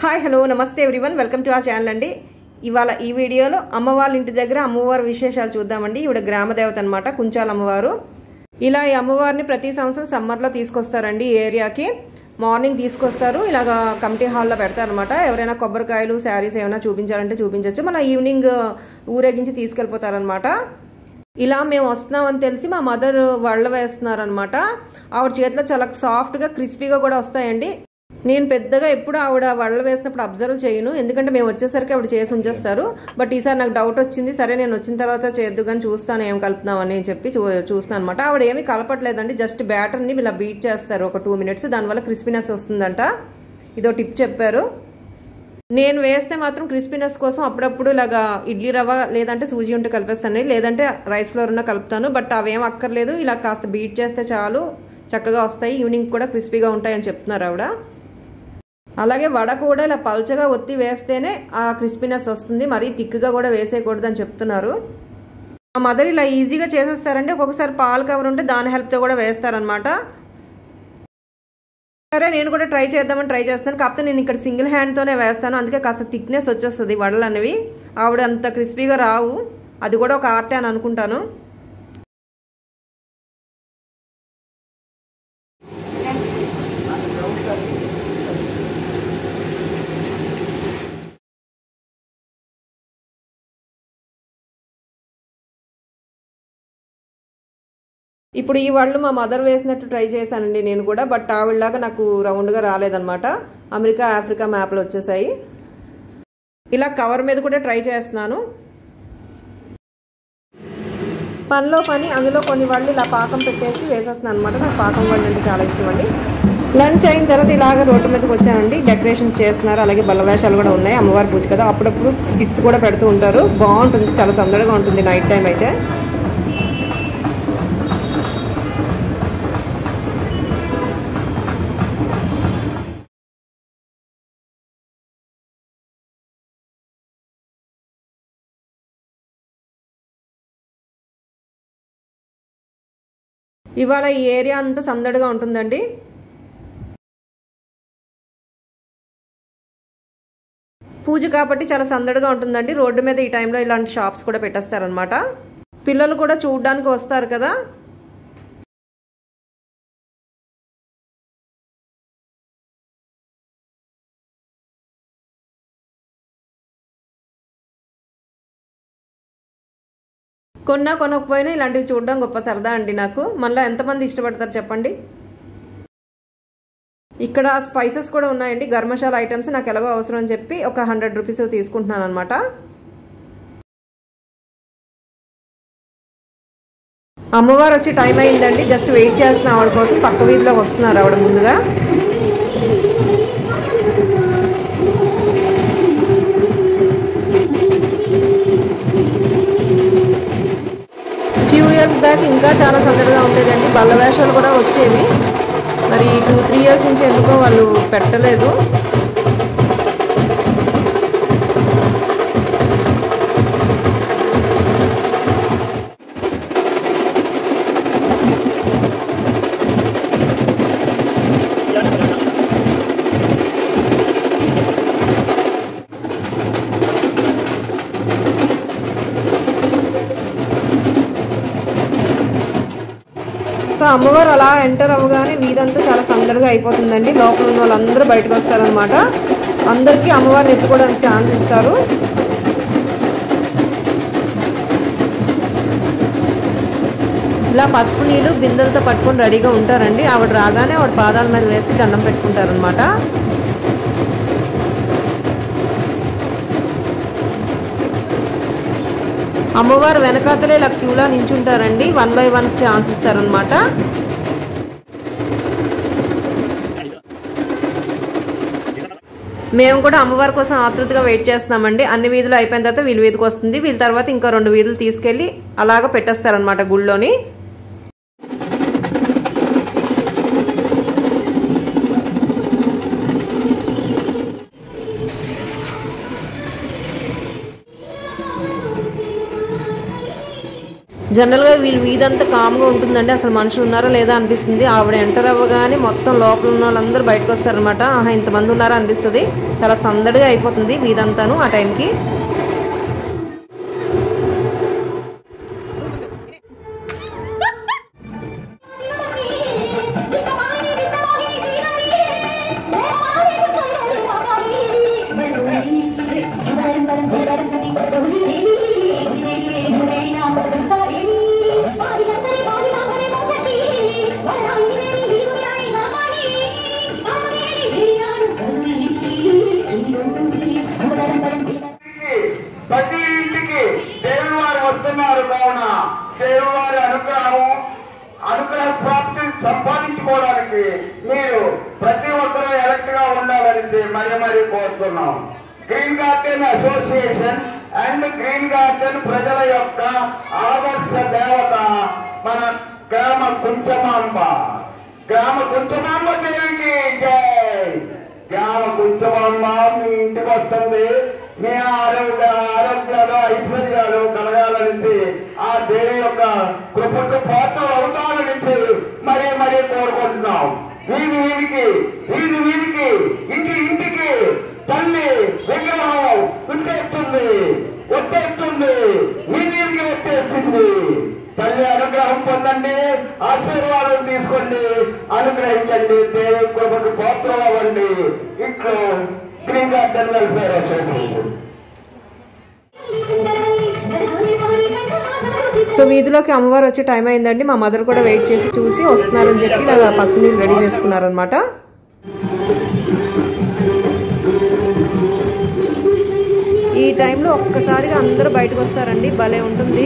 Hi hello నమస్తే everyone welcome to our channel అండి. ఇవాళ ఈ వీడియోలో అమ్మవారి ఇంటి దగ్గర అమ్మవారి విశేషాలు చూద్దామండి. ఈవిడ గ్రామదేవత అనమాట, కుంచాల అమ్మవారు. ఇలా ఈ అమ్మవారిని ప్రతి సంవత్సరం సమ్మర్లో తీసుకొస్తారండి ఈ ఏరియాకి. మార్నింగ్ తీసుకొస్తారు, ఇలాగ కమిటీ హాల్లో పెడతారనమాట. ఎవరైనా కొబ్బరికాయలు శారీస్ ఏమైనా చూపించాలంటే చూపించవచ్చు. మన ఈవినింగ్ ఊరేగించి తీసుకెళ్ళిపోతారనమాట. ఇలా మేము వస్తున్నామని తెలిసి మా మదర్ వళ్ళ వేస్తున్నారనమాట. ఆవిడ చేతిలో చాలా సాఫ్ట్గా క్రిస్పీగా కూడా వస్తాయండి. నేను పెద్దగా ఎప్పుడు ఆవిడ వళ్ళ వేసినప్పుడు అబ్జర్వ్ చేయను, ఎందుకంటే మేము వచ్చేసరికి ఆవిడ చేసి ఉంచేస్తారు. బట్ ఈసారి నాకు డౌట్ వచ్చింది, సరే నేను వచ్చిన తర్వాత చేద్దు కానీ చూస్తాను ఏం కలుపుతున్నామని చెప్పి చూస్తాను అనమాట. ఆవిడ ఏమీ కలపట్లేదండి, జస్ట్ బ్యాటర్ని ఇలా బీట్ చేస్తారు ఒక 2 minutes. దానివల్ల క్రిస్పీనెస్ వస్తుందంట. ఇదో టిప్ చెప్పారు. నేను వేస్తే మాత్రం క్రిస్పీనెస్ కోసం అప్పుడప్పుడు ఇలాగా ఇడ్లీ రవ్వ లేదంటే సూజీ ఉంటే కలిపేస్తాను, లేదంటే రైస్ ఫ్లోర్ ఉన్న కలుపుతాను. బట్ అవేం అక్కర్లేదు, ఇలా కాస్త బీట్ చేస్తే చాలు, చక్కగా వస్తాయి. ఈవినింగ్ కూడా క్రిస్పీగా ఉంటాయని చెప్తున్నారు ఆవిడ. అలాగే వడ కూడా ఇలా పల్చగా ఒత్తి వేస్తేనే ఆ క్రిస్పీనెస్ వస్తుంది, మరీ థిక్గా కూడా వేసేయకూడదు అని చెప్తున్నారు. మా మదర్ ఇలా ఈజీగా చేసేస్తారండి. ఒక్కొక్కసారి పాలు కవర్ ఉంటే దాని హెల్ప్తో కూడా వేస్తారనమాట. సరే నేను కూడా ట్రై చేద్దామని ట్రై చేస్తాను, కాకపోతే నేను ఇక్కడ సింగిల్ హ్యాండ్తోనే వేస్తాను, అందుకే కాస్త థిక్నెస్ వచ్చేస్తుంది వడలు అనేవి. ఆవిడ అంత క్రిస్పీగా రావు, అది కూడా ఒక ఆర్టే అని అనుకుంటాను. ఇప్పుడు ఈ వాళ్ళు మా మదర్ వేసినట్టు ట్రై చేశానండి నేను కూడా, బట్ ఆవిడలాగా నాకు రౌండ్గా రాలేదనమాట. అమెరికా ఆఫ్రికా మ్యాప్లు వచ్చేసాయి. ఇలా కవర్ మీద కూడా ట్రై చేస్తున్నాను. పనిలో పని అందులో కొన్ని వాళ్ళు ఇలా పాకం పెట్టేసి వేసేస్తున్నాను అనమాట. నాకు పాకం వాళ్ళు అంటే చాలా ఇష్టం అండి. లంచ్ అయిన తర్వాత ఇలాగ రోడ్డు మీదకి వచ్చానండి. డెకరేషన్స్ చేస్తున్నారు, అలాగే బల్లవేషాలు కూడా ఉన్నాయి. అమ్మవారి పూజ కదా, అప్పుడప్పుడు స్కిట్స్ కూడా పెడుతూ ఉంటారు. బాగుంటుంది, చాలా సందడిగా ఉంటుంది నైట్ టైం అయితే. ఇవాళ ఈ ఏరియా అంతా సందడిగా ఉంటుందండి. పూజ కాబట్టి చాలా సందడిగా ఉంటుందండి. రోడ్డు మీద ఈ టైంలో ఇలాంటి షాప్స్ కూడా పెట్టేస్తారనమాట. పిల్లలు కూడా చూడడానికి వస్తారు కదా. కొనకపోయినా ఇలాంటివి చూడడం గొప్ప సరదా అండి నాకు. మనలో ఎంతమంది ఇష్టపడతారు చెప్పండి. ఇక్కడ స్పైసెస్ కూడా ఉన్నాయండి, గరం మసాలా ఐటమ్స్. నాకు ఎలాగో అవసరం అని చెప్పి ఒక 100 రూపీస్ తీసుకుంటున్నాను అనమాట. అమ్మవారు వచ్చి టైం అయిందండి, జస్ట్ వెయిట్ చేస్తున్నా ఆవిడ కోసం. పక్క వీధిలో వస్తున్నారు ఆవిడ ముందుగా. ఫ్యూ ఇయర్స్ బ్యాక్ ఇంకా చాలా సందడిగా ఉండేదండి, బల్ల వేషాలు కూడా వచ్చేవి. మరి 2-3 years నుంచి ఎందుకో వాళ్ళు పెట్టలేదు. అమ్మవారు అలా ఎంటర్ అవ్వగానే వీధంతా చాలా సందడిగా అయిపోతుందండి. లోపల ఉన్న వాళ్ళందరూ బయటకు వస్తారనమాట. అందరికీ అమ్మవారిని ఎత్తుకోవడానికి ఛాన్స్ ఇస్తారు. ఇలా పసుపు నీళ్ళు బిందెలతో పట్టుకొని రెడీగా ఉంటారండి. ఆవిడ రాగానే ఆవిడ పాదాల మీద వేసి దండం పెట్టుకుంటారనమాట. అమ్మవారు వెనకాతలే ఇలా క్యూలా నించుంటారండి. 1 by 1 ఛాన్స్ ఇస్తారనమాట. మేము కూడా అమ్మవారి కోసం ఆతృతగా వెయిట్ చేస్తున్నామండి. అన్ని వీధులు అయిపోయిన తర్వాత వీళ్ళ వీధికి వస్తుంది. వీళ్ళ తర్వాత ఇంకా 2 వీధులు తీసుకెళ్ళి అలాగ పెట్టేస్తారనమాట గుళ్ళోని. జనరల్గా వీళ్ళు వీధంతా కామ్గా ఉంటుందండి, అసలు మనుషులు ఉన్నారా లేదా అనిపిస్తుంది. ఆవిడ ఎంటర్ అవ్వగానే మొత్తం లోపల ఉన్న వాళ్ళందరూ బయటకు వస్తారనమాట. ఆహా ఇంతమంది ఉన్నారా అనిపిస్తుంది. చాలా సందడిగా అయిపోతుంది వీధంతాను ఆ టైంకి. ప్రతి ఇంటికి దేవుని వారు వస్తున్నారు కావున దేవుని వారి అనుగ్రహ ప్రాప్తి సంపాదించుకోవడానికి మీరు ప్రతి ఒక్కరూ ఎలక్ట్ గా ఉండాలని మరీ కోరుతున్నాం. Green garden association and green garden ప్రజల యొక్క ఆదర్శ దేవత మన గ్రామ కుంచమాంబ దేవికి జై. గ్రామ కుంచమాంబ మీ ఇంటికి వస్తుంది. మీ ఆరోగ్యాలు ఐశ్వర్యాలు కలగాలని ఆ దేవి యొక్క కృపకు పాత్ర అవుతాలని మరీ కోరుకుంటున్నాం. వీధికి ఇంటికి తల్లి విగ్రహం వచ్చేస్తుంది. వీధికి వచ్చేస్తుంది. తల్లి అనుగ్రహం పొందండి, ఆశీర్వాదం తీసుకోండి, అనుగ్రహించండి, దేవి కృపకు పాత్రలు అవ్వండి. ఇట్లు green garden welfare association. So వీధిలోకి అమ్మవారు వచ్చే టైం అయిందండి. మా మదర్ కూడా వెయిట్ చేసి చూసి వస్తున్నారని చెప్పి ఇలా పసుపు నీళ్ళు రెడీ చేసుకున్నారనమాట. ఈ టైంలో ఒక్కసారిగా అందరూ బయటకు వస్తారండి, భలే ఉంటుంది.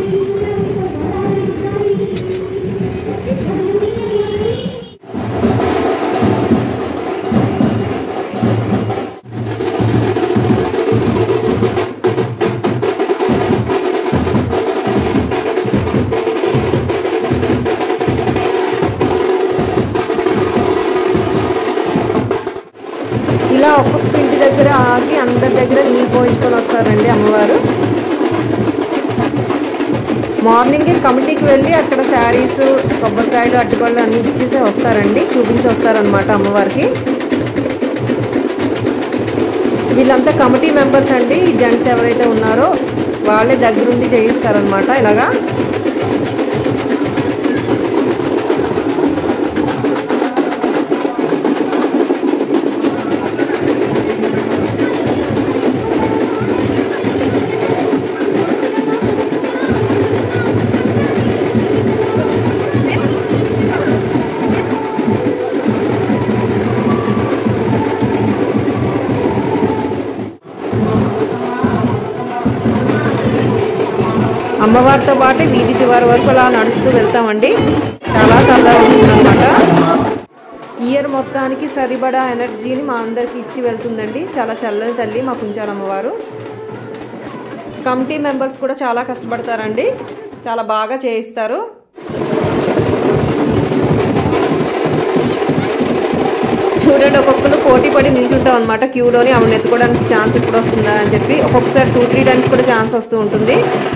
ఇలా ఒక్కొక్క ఇంటి దగ్గర ఆగి అందరి దగ్గర నీళ్ళు పోయించుకొని వస్తారండి అమ్మవారు. మార్నింగే కమిటీకి వెళ్ళి అక్కడ శారీస్, కొబ్బరికాయలు, అట్టుకోళ్ళు అన్నీ ఇచ్చేసి వస్తారండి, చూపించి వస్తారనమాట అమ్మవారికి. వీళ్ళంతా కమిటీ మెంబర్స్ అండి. ఈ జెంట్స్ ఎవరైతే ఉన్నారో వాళ్ళే దగ్గరుండి చేయిస్తారనమాట ఇలాగా. అమ్మవారితో పాటు వీధి చివరి వరకు అలా నడుస్తూ వెళ్తామండి. చాలా సరదాగా ఉంటుందన్నమాట. ఇయర్ మొత్తానికి సరిపడా ఎనర్జీని మా అందరికి ఇచ్చి వెళ్తుందండి. చాలా చల్లని తల్లి మా కుంచాలమ్మవారు. కమిటీ మెంబర్స్ కూడా చాలా కష్టపడతారండి, చాలా బాగా చేయిస్తారు. చూడండి, ఒక్కొక్కరు పోటీ పడి నిల్చుంటాం అనమాట క్యూలోని. ఆవిడని ఎత్తుకోవడానికి ఛాన్స్ ఎప్పుడు వస్తుందా అని చెప్పి ఒక్కొక్కసారి 2-3 టైమ్స్ కూడా ఛాన్స్ వస్తూ ఉంటుంది.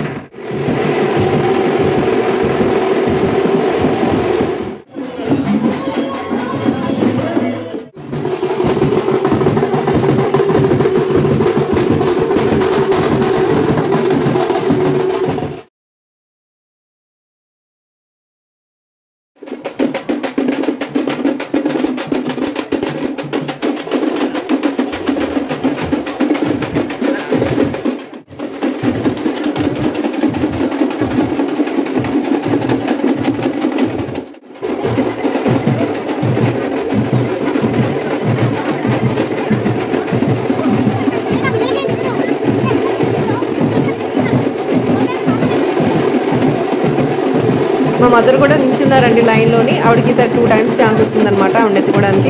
మా మదర్ కూడా నిల్చున్నారండి లైన్లోని. ఆవిడకి ఈసారి 2 టైమ్స్ ఛాన్స్ వచ్చిందనమాట ఆవిడ ఎత్తుకోవడానికి.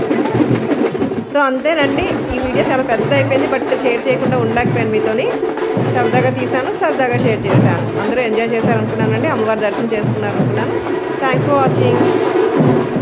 సో అంతేనండి, ఈ వీడియో చాలా పెద్ద అయిపోయింది, బట్ షేర్ చేయకుండా ఉండలేకపోయాను మీతోని. సరదాగా తీశాను, సరదాగా షేర్ చేశాను. అందరూ ఎంజాయ్ చేశారనుకున్నానండి, అమ్మవారి దర్శనం చేసుకున్నారనుకున్నాను. Thanks for watching.